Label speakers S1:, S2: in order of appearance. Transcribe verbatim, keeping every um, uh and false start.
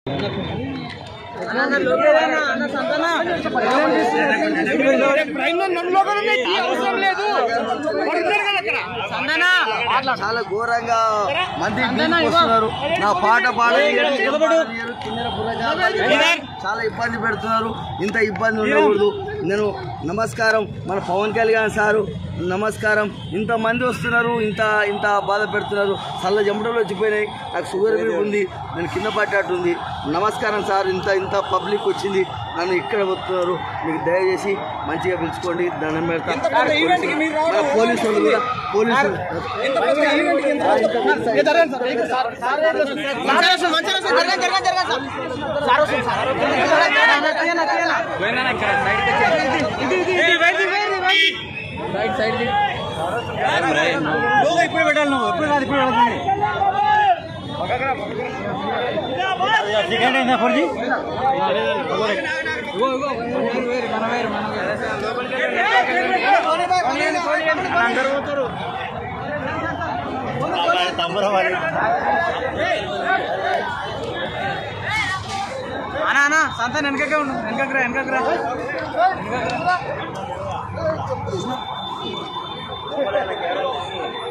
S1: చాలా ఘోరంగా మంది వస్తున్నారు. నా పాట పాడలేరు, చాలా ఇబ్బంది పెడుతున్నారు. ఇంత ఇబ్బంది ఉండకూడదు. నేను నమస్కారం మన పవన్ కళ్యాణ్ సారు, నమస్కారం. ఇంతమంది వస్తున్నారు, ఇంత ఇంత బాధ పెడుతున్నారు. చల్ల చెమటలు వచ్చిపోయినాయి. నాకు షుగర్ బీపీ ఉంది, నేను కింద పట్టేట్టుంది. నమస్కారం సార్. ఇంత ఇంత పబ్లిక్ వచ్చింది, నన్ను ఇక్కడ వస్తున్నారు. మీకు దయచేసి మంచిగా పిలుచుకోండి, దండం పెడతా. మన పోలీసులు కూడా పోలీసులు
S2: ఇప్పుడు పెట్టాలి. నువ్వు ఎప్పుడు కాదు, ఇప్పుడు పెడుతుంది. సెకండ్ అయిందా ఫోర్ జీ? అనా అనా సంతాన్ వెనకగా ఉండు, వెనకరా వెనకరా వెనకరా